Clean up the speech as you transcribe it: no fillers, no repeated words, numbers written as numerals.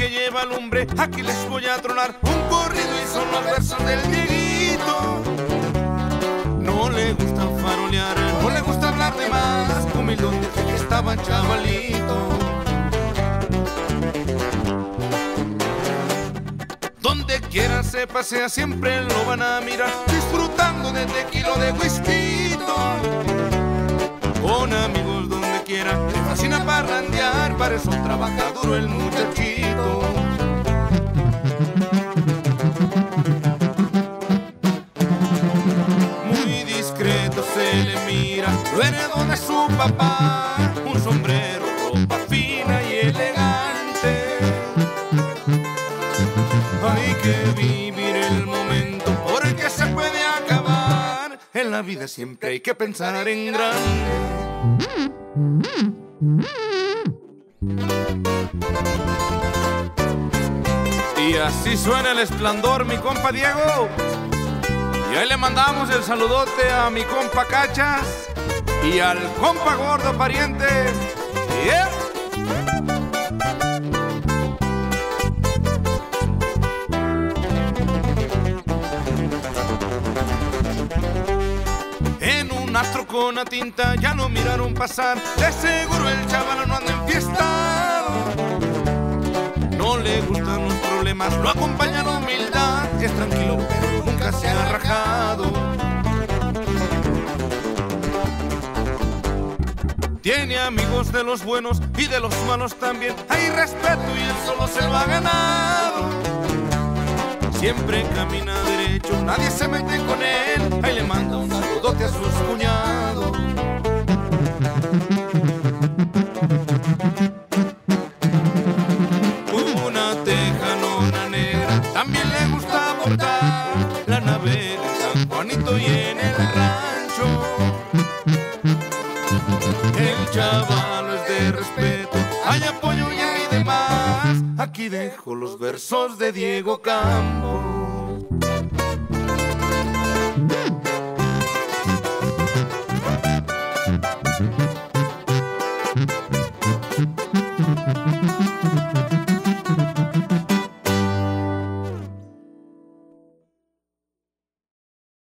que lleva lumbre, aquí les voy a tronar un corrido y son los versos del Dieguito. No le gusta farolear, no le gusta hablar de más, humildón desde que estaba chavalito. Donde quiera se pasea siempre lo van a mirar, disfrutando de tequila de whisky. Con amigos donde quiera, le fascina parrandear, para eso trabaja duro el muchachito. Muy discreto se le mira, lo heredó de su papá, un sombrero, ropa fina y elegante. Hay que vivir el momento porque se puede acabar. En la vida siempre hay que pensar en grande. Y así suena el esplendor, mi compa Diego. Y ahí le mandamos el saludote a mi compa Cachas y al compa Gordo pariente. Yeah. Un astro con la tinta ya lo miraron pasar, de seguro el chaval no anda enfiestado. No le gustan los problemas, lo acompaña la humildad, es tranquilo pero nunca se ha rajado. Tiene amigos de los buenos y de los malos también, hay respeto y él solo se lo ha ganado. Siempre camina derecho, nadie se mete con él, ahí le manda un saludote a sus cuñados. Una tejanona negra también le gusta portar, la navega en San Juanito y en el rancho. El chaval es de respeto, hay apoyo y hay demás. Aquí dejo los versos de Diego Campos.